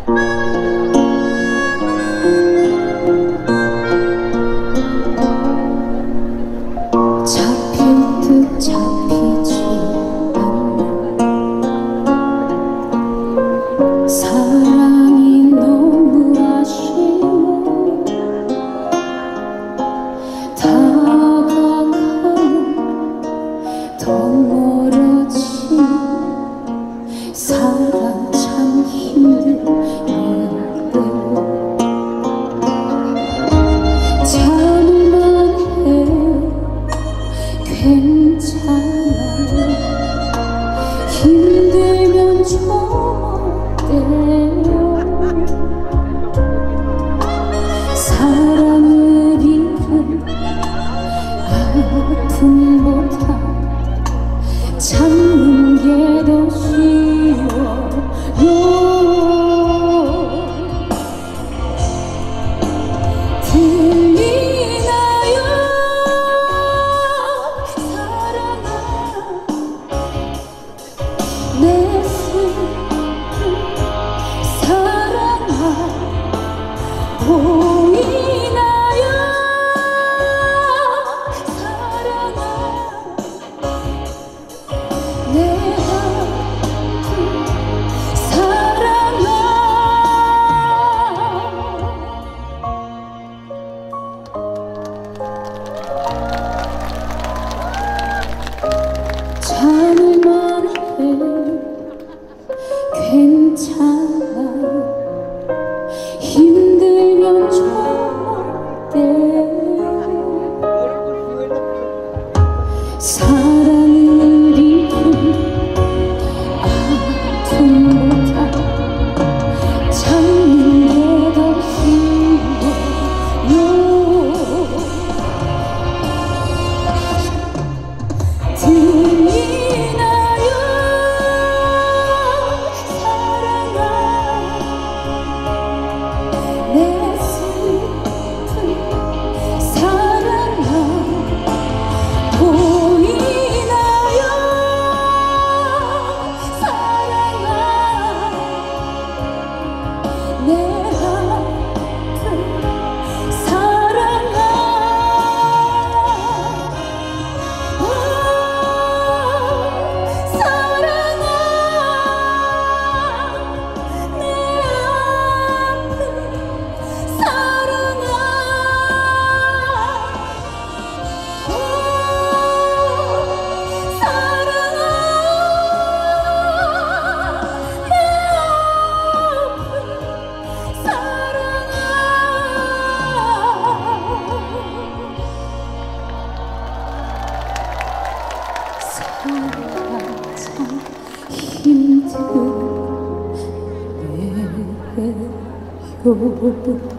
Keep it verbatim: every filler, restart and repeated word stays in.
잡힐 듯 잡히지 않는 사랑이 너무 아쉬워. 다가가면 더 멀어지는 사랑 참 힘들어요. 참을만 해요. 괜찮아요. 힘들면 좀 어때요. 사랑을 잃은 아픔보다 참는 게 더 쉬워요. 들리나요 사랑아 내 슬픈 사랑아 보이나요 사랑아 내 아픈 사랑아. 참을만 해요. 괜찮아요. 힘들면 좀 어때요. 사랑을 잃은 아픔보다 참는 게 더 쉬워요. 들리나요 사랑아 내 슬픈 사랑아 보이나요 사랑아 내 아픈 사랑아. 오, 사랑아 내 아픈 사랑아. 오, 사랑아 내 아픈 사랑아. 사랑 참 힘들어요.